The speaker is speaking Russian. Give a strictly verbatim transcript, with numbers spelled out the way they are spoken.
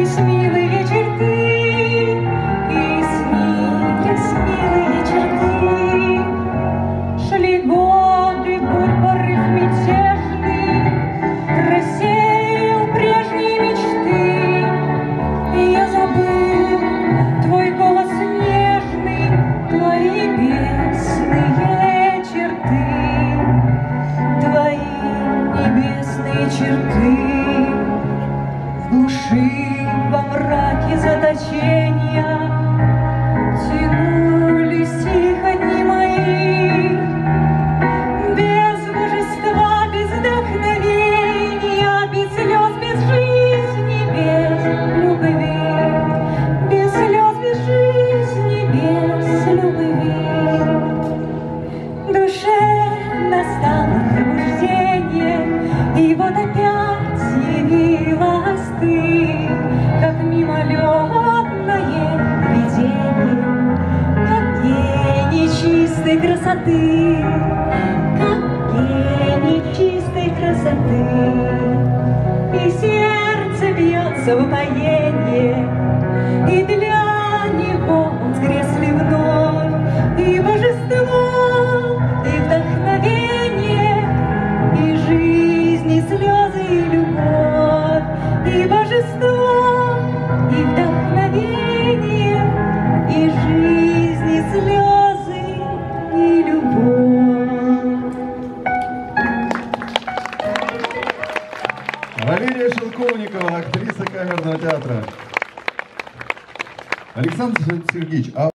снились милые черты, и снились милые черты. Шли годы, бурь порыв мятежный рассеял прежние мечты. И я забыл твой голос нежный, твои небесные черты, твои небесные черты. В глуши, во мраке заточения тянулись тихо дни мои, без божества, без вдохновения, без слез, без жизни, без любви, без слез, без жизни, без любви. В душе настало пробуждение, и вот опять явилась ты, как мимолетное видение, как гений чистой красоты, как гений чистой красоты. И сердце бьется в упоенье, и для него воскресли вновь и божество, и вдохновение, и жизнь, и слезы, и любовь, и божество, и вдохновение, и жизнь, и слезы, и любовь. Валерия Шелковникова, актриса камерного театра. Александр Сергеевич, а